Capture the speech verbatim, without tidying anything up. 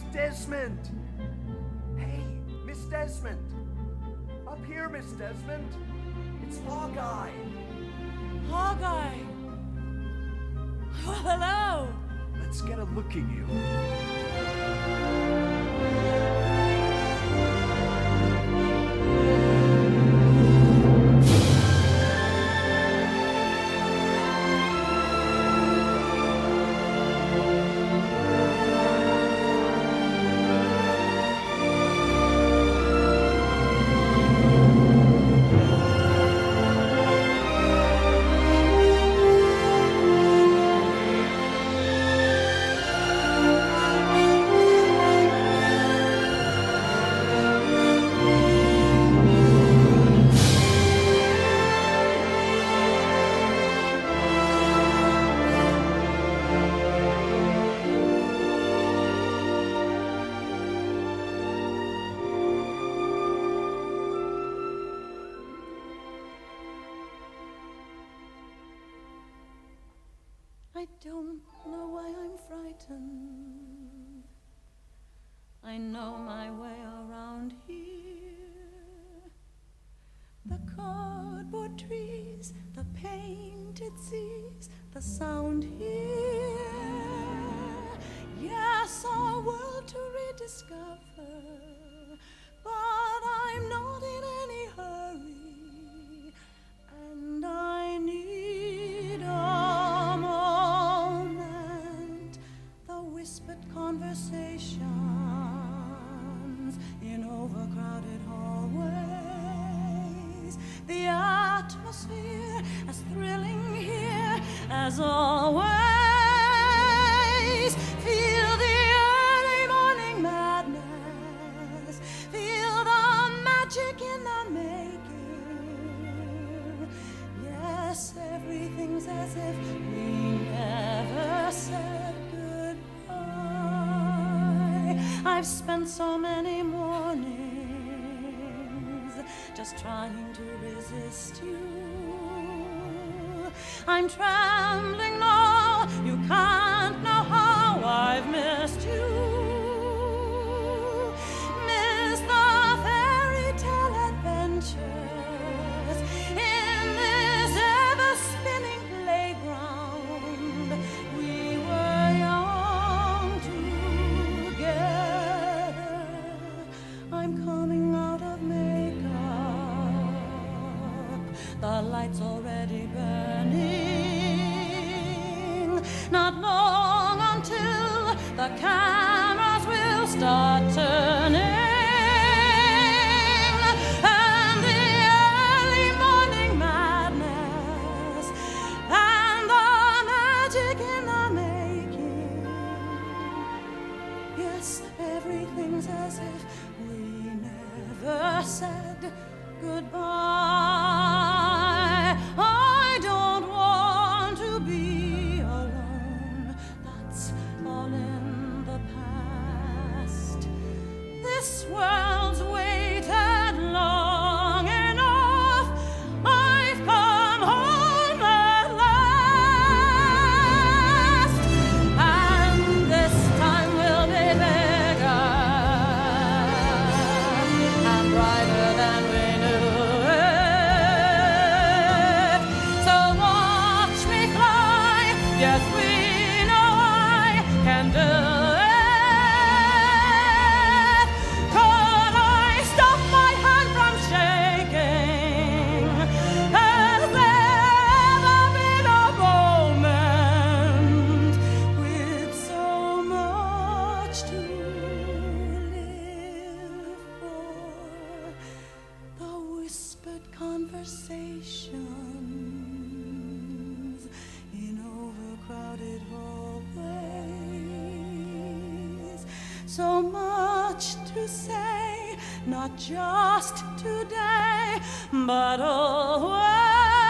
Desmond! Hey, Miss Desmond! Up here, Miss Desmond! It's Hawkeye! Hawkeye! Well, hello! Let's get a look at you. I don't know why I'm frightened. I know my way around here. The cardboard trees, the painted seas, the sound here. Yes, our world to rediscover, but I'm not in any hurry, and I need a moment. The whispered conversations in overcrowded hallways, the atmosphere as thrilling here as always. Feel the early morning madness, feel the magic in the making. Yes, everything's as if we never said goodbye. I've spent so many mornings just trying to resist you. I'm trembling now, you can't know how I've missed you. Miss the fairy tale adventures in this ever-spinning playground. We were young together. I'm coming out of makeup, the light's already burning. Not long until the cameras will start turning, and the early morning madness and the magic in the making. Yes, everything's as if we never said goodbye. I don't want to be alone, that's all in the past. This world's waited long enough, I've come home at last, and this time will be bigger and brighter than we knew it. So watch me fly, yes, we know I can do it. Could I stop my hand from shaking? Has there ever been a moment with so much to live for? The whispered conversations in overcrowded hallways. So much to say, not just today, but always.